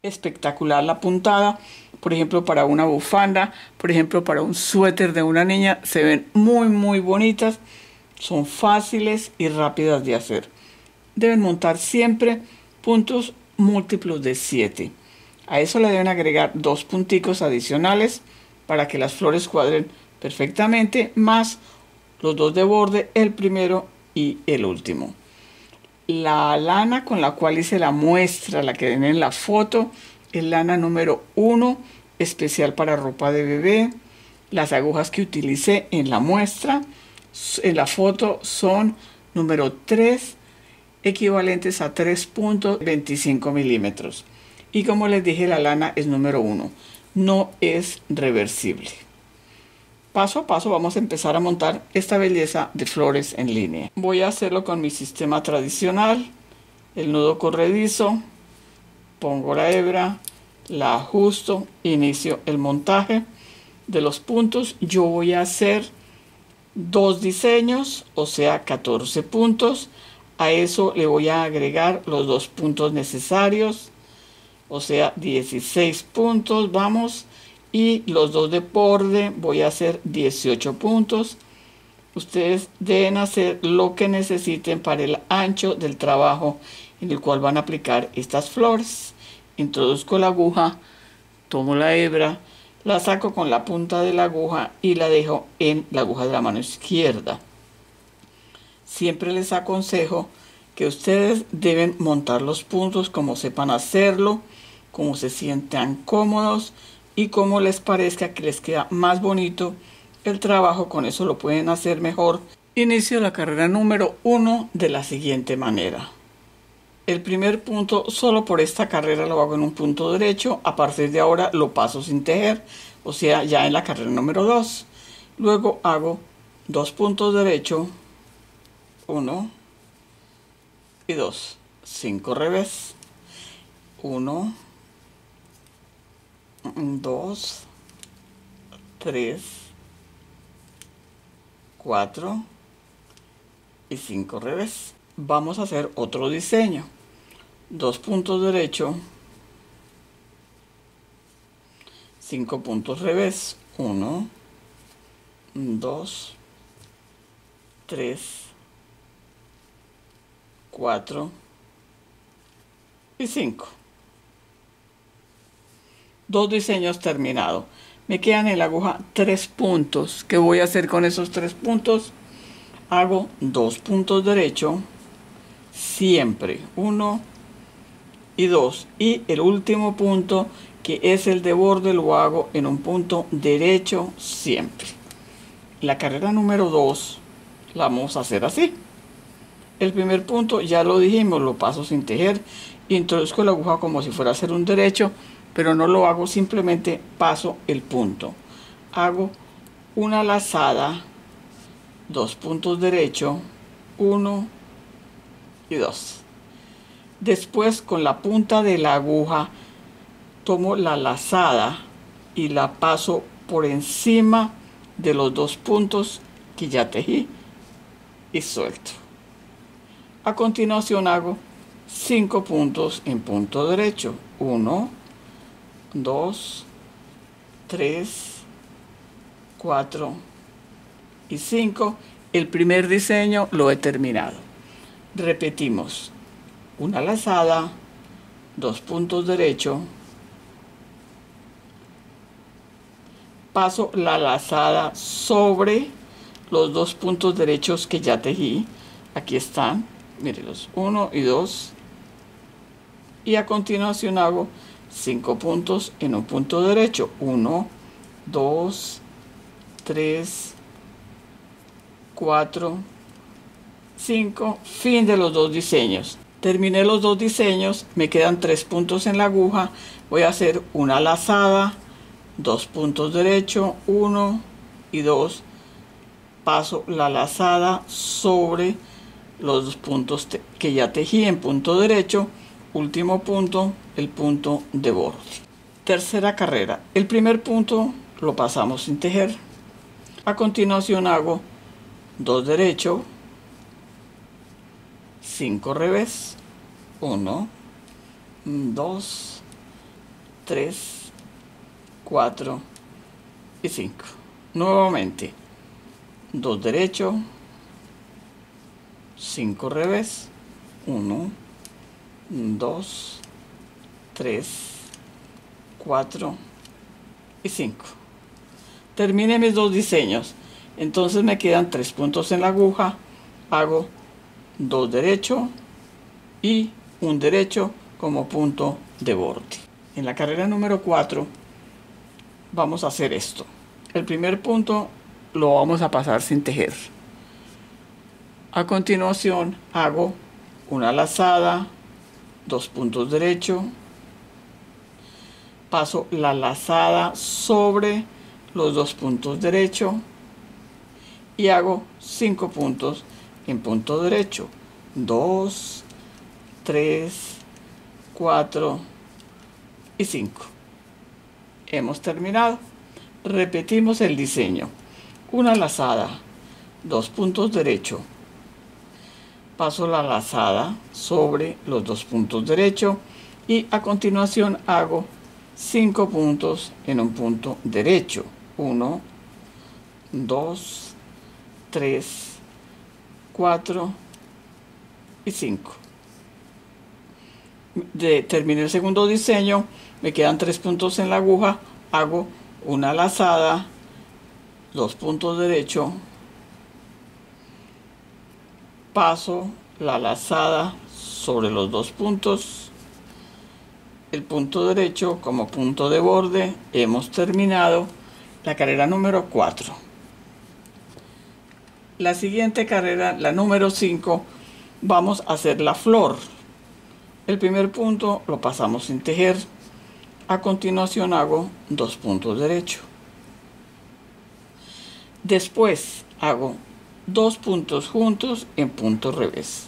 Espectacular la puntada, por ejemplo para una bufanda, por ejemplo para un suéter de una niña, se ven muy bonitas, son fáciles y rápidas de hacer. Deben montar siempre puntos múltiplos de 7. A eso le deben agregar 2 punticos adicionales para que las flores cuadren perfectamente, más los 2 de borde, el primero y el último. La lana con la cual hice la muestra, la que ven en la foto, es lana número 1, especial para ropa de bebé. Las agujas que utilicé en la muestra, en la foto, son número 3, equivalentes a 3.25 milímetros. Y como les dije, la lana es número 1, no es reversible. Paso a paso vamos a empezar a montar esta belleza de flores en línea. Voy a hacerlo con mi sistema tradicional, el nudo corredizo, pongo la hebra, la ajusto, inicio el montaje de los puntos. Yo voy a hacer 2 diseños, o sea 14 puntos. A eso le voy a agregar los 2 puntos necesarios, o sea 16 puntos, vamos. Y los 2 de borde voy a hacer 18 puntos. Ustedes deben hacer lo que necesiten para el ancho del trabajo en el cual van a aplicar estas flores. Introduzco la aguja, tomo la hebra, la saco con la punta de la aguja y la dejo en la aguja de la mano izquierda. Siempre les aconsejo que ustedes deben montar los puntos como sepan hacerlo, como se sientan cómodos y como les parezca que les queda más bonito el trabajo. Con eso lo pueden hacer mejor. Inicio la carrera número 1 de la siguiente manera. El primer punto, solo por esta carrera, lo hago en un punto derecho. A partir de ahora lo paso sin tejer, o sea, ya en la carrera número 2. Luego hago 2 puntos derechos, 1 y 2, 5 revés, 1, 2, 3, 4 y 5 revés. Vamos a hacer otro diseño. 2 puntos derecho, 5 puntos revés, 1, 2, 3, 4 y 5. 2 diseños terminados. Me quedan en la aguja 3 puntos. ¿Qué voy a hacer con esos 3 puntos? Hago 2 puntos derecho, siempre 1 y 2, y el último punto, que es el de borde, lo hago en un punto derecho siempre. La carrera número 2 la vamos a hacer así. El primer punto, ya lo dijimos, lo paso sin tejer, introduzco la aguja como si fuera a hacer un derecho, pero no lo hago, simplemente paso el punto. Hago una lazada, 2 puntos derecho, 1 y 2. Después, con la punta de la aguja, tomo la lazada y la paso por encima de los 2 puntos que ya tejí y suelto. A continuación hago 5 puntos en punto derecho, 1, 2, 3, 4 y 5. El primer diseño lo he terminado. Repetimos: una lazada, 2 puntos derecho, paso la lazada sobre los 2 puntos derechos que ya tejí. Aquí están, mírenlos, 1 y 2. Y a continuación hago 5 puntos en un punto derecho, 1, 2, 3, 4, 5. Fin de los 2 diseños. Terminé los 2 diseños, me quedan 3 puntos en la aguja. Voy a hacer una lazada, 2 puntos derecho, 1 y 2. Paso la lazada sobre los 2 puntos que ya tejí en punto derecho. Último punto, el punto de borde. Tercera carrera. El primer punto lo pasamos sin tejer. A continuación hago 2 derecho, 5 revés, 1, 2, 3, 4 y 5. Nuevamente 2 derecho, 5 revés, 1, 2, 3, 4 y 5. Terminé mis dos diseños, entonces me quedan 3 puntos en la aguja. Hago 2 derecho y 1 derecho como punto de borde. En la carrera número 4 vamos a hacer esto. El primer punto lo vamos a pasar sin tejer. A continuación hago una lazada, 2 puntos derecho, paso la lazada sobre los 2 puntos derecho y hago 5 puntos en punto derecho. 2, 3, 4 y 5. Hemos terminado. Repetimos el diseño. Una lazada, 2 puntos derecho, paso la lazada sobre los 2 puntos derecho y a continuación hago 5 puntos en un punto derecho. 1, 2, 3, 4 y 5. Terminé el segundo diseño, me quedan 3 puntos en la aguja, hago una lazada, 2 puntos derecho, paso la lazada sobre los 2 puntos, el punto derecho como punto de borde. Hemos terminado la carrera número 4. La siguiente carrera, la número 5, vamos a hacer la flor. El primer punto lo pasamos sin tejer. A continuación hago 2 puntos derecho. Después hago 2 puntos juntos en punto revés.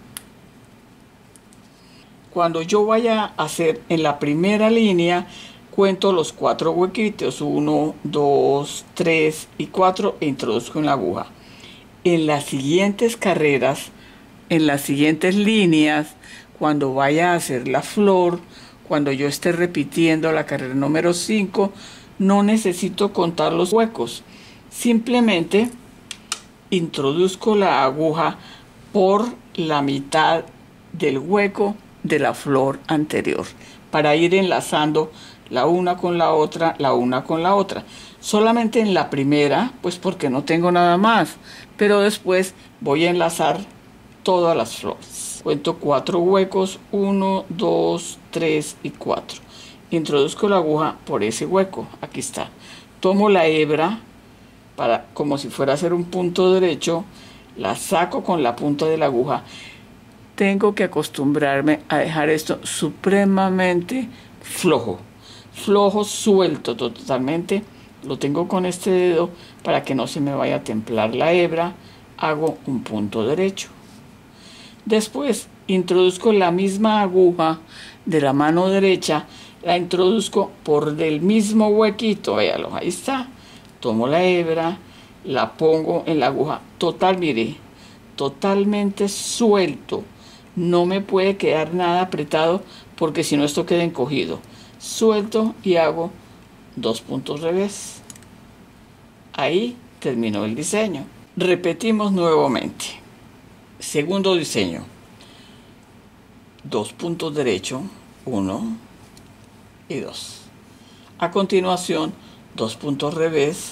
Cuando yo vaya a hacer en la primera línea, cuento los 4 huequitos, 1, 2, 3 y 4 e introduzco en la aguja. En las siguientes carreras, en las siguientes líneas, cuando vaya a hacer la flor, cuando yo esté repitiendo la carrera número 5, no necesito contar los huecos. Simplemente introduzco la aguja por la mitad del hueco de la flor anterior para ir enlazando la una con la otra, la una con la otra. Solamente en la primera, pues porque no tengo nada más, pero después voy a enlazar todas las flores. Cuento 4 huecos, 1, 2, 3 y 4. Introduzco la aguja por ese hueco, aquí está. Tomo la hebra para, como si fuera a hacer un punto derecho, la saco con la punta de la aguja. Tengo que acostumbrarme a dejar esto supremamente flojo, suelto totalmente. Lo tengo con este dedo para que no se me vaya a templar la hebra. Hago un punto derecho. Después introduzco la misma aguja de la mano derecha, la introduzco por del mismo huequito, véalo, ahí está. Tomo la hebra, la pongo en la aguja total, mire, totalmente suelto. No me puede quedar nada apretado porque si no esto queda encogido. Suelto y hago 2 puntos revés. Ahí terminó el diseño. Repetimos nuevamente. Segundo diseño. 2 puntos derecho, 1 y 2. A continuación, 2 puntos revés.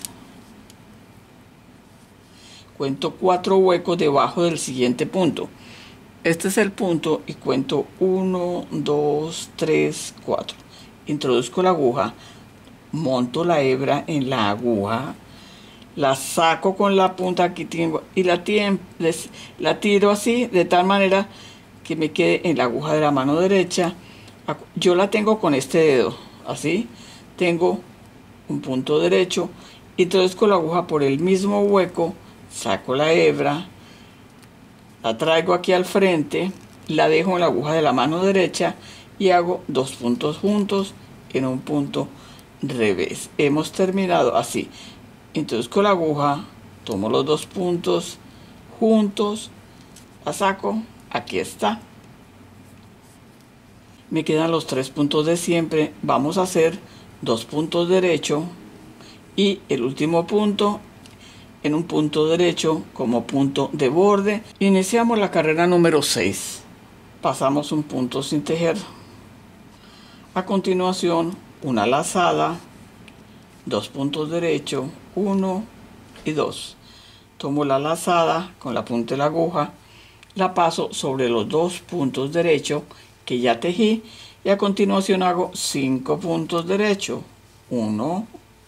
Cuento 4 huecos debajo del siguiente punto. Este es el punto y cuento 1, 2, 3, 4. Introduzco la aguja, monto la hebra en la aguja, la saco con la punta, aquí tengo, y la tiro así, de tal manera que me quede en la aguja de la mano derecha. Yo la tengo con este dedo, así, tengo un punto derecho, introduzco la aguja por el mismo hueco, saco la hebra, la traigo aquí al frente, la dejo en la aguja de la mano derecha y hago 2 puntos juntos en un punto revés. Hemos terminado así. Introduzco la aguja, tomo los 2 puntos juntos, la saco, aquí está. Me quedan los 3 puntos de siempre. Vamos a hacer 2 puntos derecho y el último punto en un punto derecho como punto de borde. Iniciamos la carrera número 6. Pasamos un punto sin tejer. A continuación, una lazada, 2 puntos derecho, 1 y 2. Tomo la lazada con la punta de la aguja, la paso sobre los 2 puntos derecho que ya tejí y a continuación hago 5 puntos derecho. 1,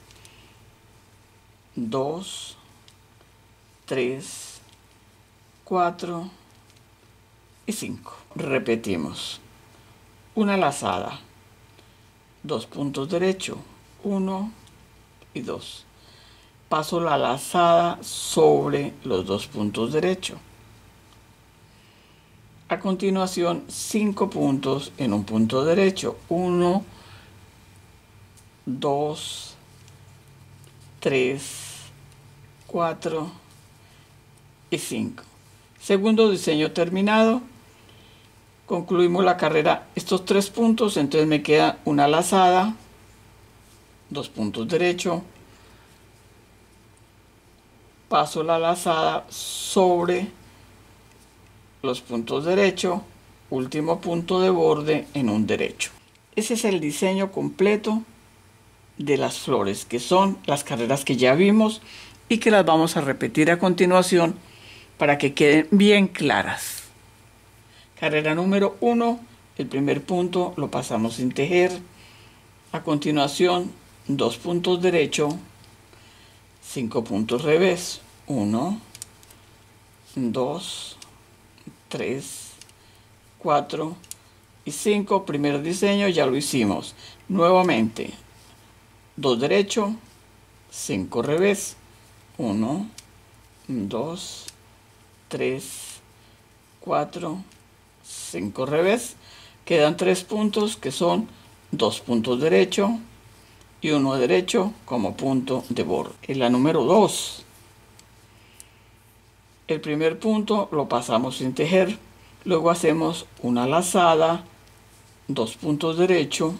2, 3, 4 y 5. Repetimos. Una lazada, 2 puntos derecho, 1 y 2. Paso la lazada sobre los 2 puntos derecho. A continuación, 5 puntos en un punto derecho. 1, 2, 3, 4 y 5. Segundo diseño terminado. Concluimos la carrera estos 3 puntos, entonces me queda una lazada, 2 puntos derecho, paso la lazada sobre los puntos derecho, último punto de borde en un derecho. Ese es el diseño completo de las flores, que son las carreras que ya vimos y que las vamos a repetir a continuación para que queden bien claras. Carrera número 1, el primer punto lo pasamos sin tejer. A continuación, 2 puntos derecho, 5 puntos revés, 1, 2, 3, 4 y 5. Primer diseño ya lo hicimos. Nuevamente, 2 derecho, 5 revés, 1, 2, 3, 4, 5 revés. Quedan 3 puntos que son 2 puntos derecho y 1 derecho como punto de borde. En la número 2, el primer punto lo pasamos sin tejer, luego hacemos una lazada, 2 puntos derecho,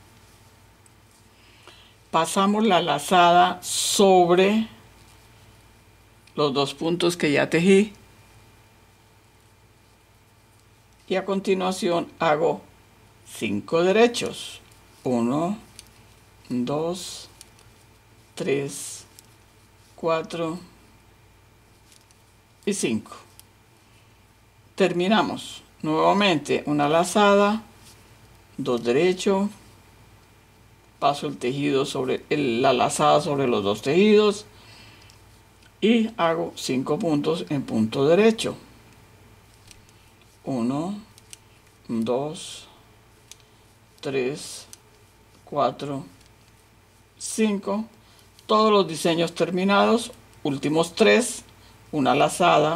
pasamos la lazada sobre los 2 puntos que ya tejí y a continuación hago 5 derechos, 1, 2, 3, 4 y 5. Terminamos nuevamente una lazada, 2 derechos, paso el tejido sobre la lazada sobre los 2 tejidos y hago 5 puntos en punto derecho. 1, 2, 3, 4, 5. Todos los diseños terminados, últimos 3, una lazada,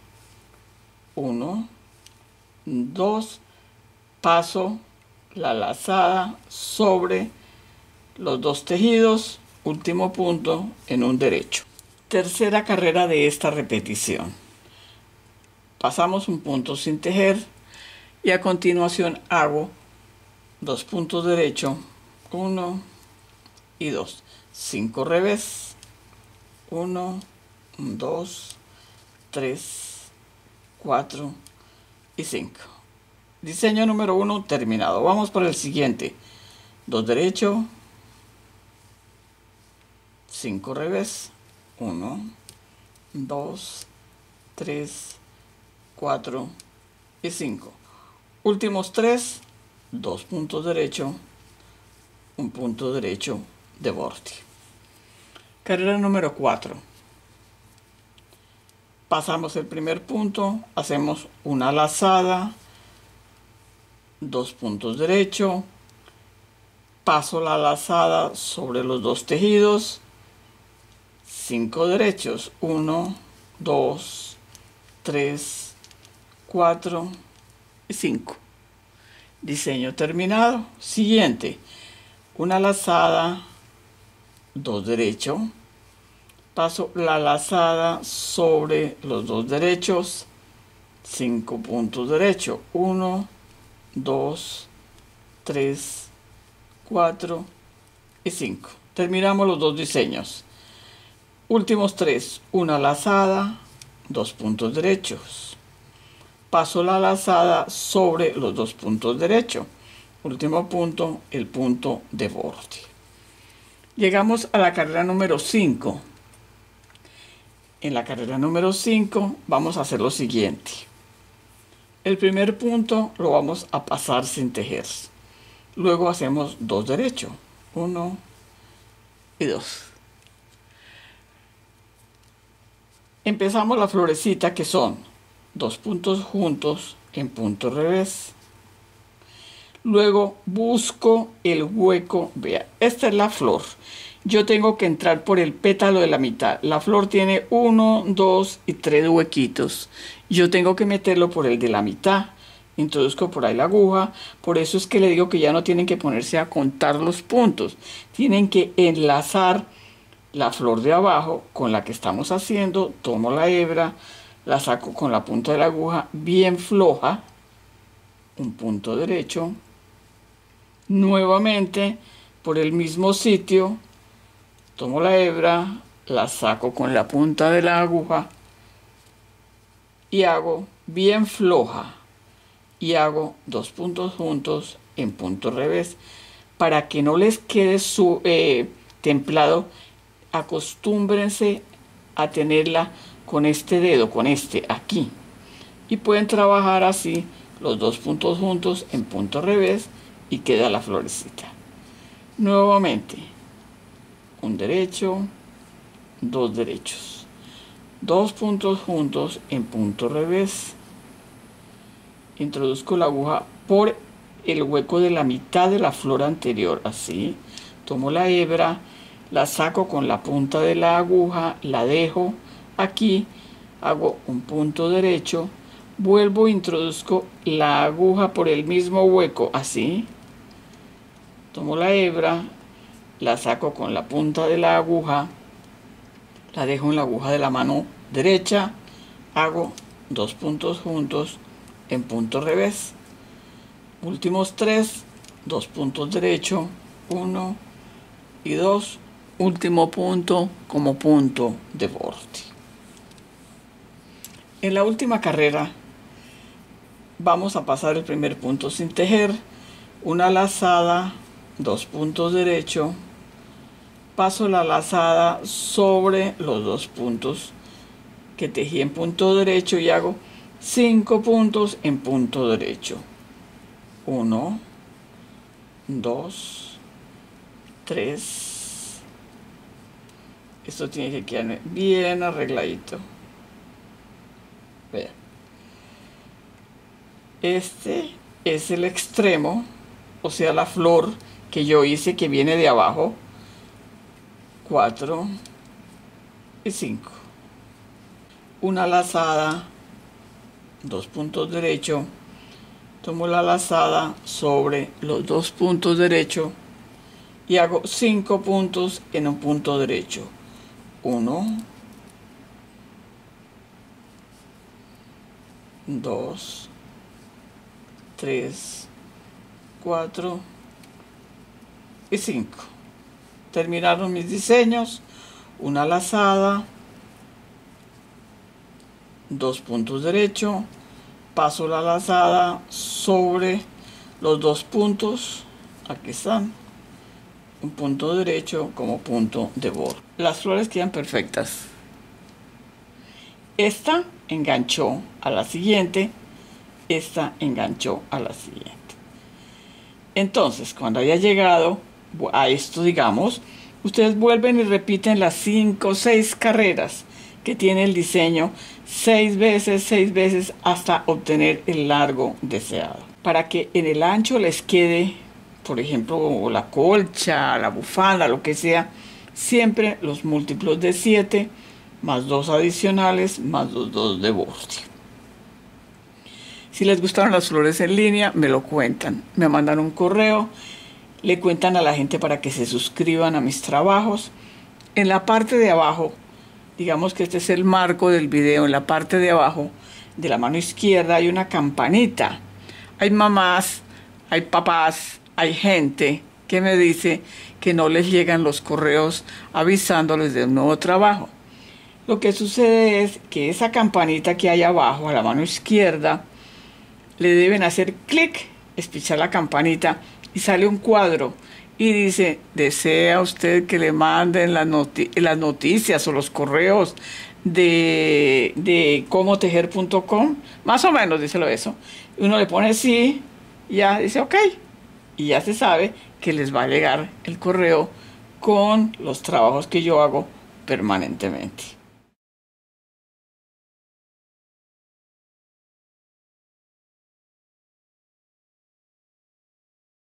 1, 2, paso la lazada sobre los 2 tejidos, último punto en un derecho. Tercera carrera de esta repetición. Pasamos un punto sin tejer y a continuación hago 2 puntos derecho, 1 y 2, 5 revés, 1, 2, 3, 4 y 5. Diseño número 1 terminado. Vamos por el siguiente. 2 derecho, 5 revés, 1, 2, 3, 4 y 5. Últimos 3, 2 puntos derecho, un punto derecho de borde. Carrera número 4. Pasamos el primer punto, hacemos una lazada, 2 puntos derecho, paso la lazada sobre los 2 tejidos, 5 derechos, 1, 2, 3, 4 y 5. Diseño terminado. Siguiente, una lazada, 2 derecho, paso la lazada sobre los 2 derechos, 5 puntos derecho, 1, 2, 3, 4 y 5. Terminamos los dos diseños. Últimos 3, una lazada, 2 puntos derechos. Paso la lazada sobre los 2 puntos derechos. Último punto, el punto de borde. Llegamos a la carrera número 5. En la carrera número 5 vamos a hacer lo siguiente. El primer punto lo vamos a pasar sin tejer. Luego hacemos 2 derechos. 1 y 2. Empezamos la florecita, que son 2 puntos juntos en punto revés. Luego busco el hueco. Vea, esta es la flor. Yo tengo que entrar por el pétalo de la mitad. La flor tiene 1, 2 y 3 huequitos. Yo tengo que meterlo por el de la mitad. Introduzco por ahí la aguja. Por eso es que le digo que ya no tienen que ponerse a contar los puntos. Tienen que enlazar la flor de abajo con la que estamos haciendo. Tomo la hebra, la saco con la punta de la aguja bien floja. Un punto derecho. Nuevamente por el mismo sitio. Tomo la hebra, la saco con la punta de la aguja y hago bien floja y hago 2 puntos juntos en punto revés. Para que no les quede templado, acostúmbrense a tenerla con este dedo, con este aquí, y pueden trabajar así los 2 puntos juntos en punto revés y queda la florecita. Nuevamente un derecho, 2 derechos, 2 puntos juntos en punto revés. Introduzco la aguja por el hueco de la mitad de la flor anterior, así. Tomo la hebra, la saco con la punta de la aguja, la dejo aquí, hago un punto derecho, vuelvo e introduzco la aguja por el mismo hueco, así. Tomo la hebra, la saco con la punta de la aguja, la dejo en la aguja de la mano derecha, hago 2 puntos juntos en punto revés. Últimos 3, 2 puntos derecho, 1 y 2, último punto como punto de borde. En la última carrera vamos a pasar el primer punto sin tejer, una lazada, 2 puntos derecho, paso la lazada sobre los 2 puntos que tejí en punto derecho y hago 5 puntos en punto derecho. 1, 2, 3. Esto tiene que quedar bien arregladito. Vean. Este es el extremo, o sea, la flor que yo hice, que viene de abajo. 4 y 5. Una lazada, 2 puntos derecho. Tomo la lazada sobre los 2 puntos derecho y hago 5 puntos en un punto derecho. 1, 2, 3, 4 y 5. Terminaron mis diseños. Una lazada, 2 puntos derecho, paso la lazada sobre los 2 puntos, aquí están, un punto derecho como punto de borde. Las flores quedan perfectas. Esta enganchó a la siguiente, esta enganchó a la siguiente. Entonces, cuando haya llegado a esto, digamos, ustedes vuelven y repiten las 5 o 6 carreras que tiene el diseño 6 veces hasta obtener el largo deseado. Para que en el ancho les quede, por ejemplo, la colcha, la bufanda, lo que sea, siempre los múltiplos de 7 más 2 adicionales más los 2 de borde. Si les gustaron las flores en línea, me lo cuentan, me mandan un correo, le cuentan a la gente para que se suscriban a mis trabajos. En la parte de abajo, digamos que este es el marco del video, en la parte de abajo de la mano izquierda hay una campanita. Hay mamás, hay papás, hay gente que me dice que no les llegan los correos avisándoles de un nuevo trabajo. Lo que sucede es que esa campanita que hay abajo, a la mano izquierda, le deben hacer clic, espichar la campanita y sale un cuadro y dice, ¿desea usted que le manden las noticias o los correos de comotejer.com? Más o menos, díselo eso. Y uno le pone sí, y ya dice ok, y ya se sabe que les va a llegar el correo con los trabajos que yo hago permanentemente.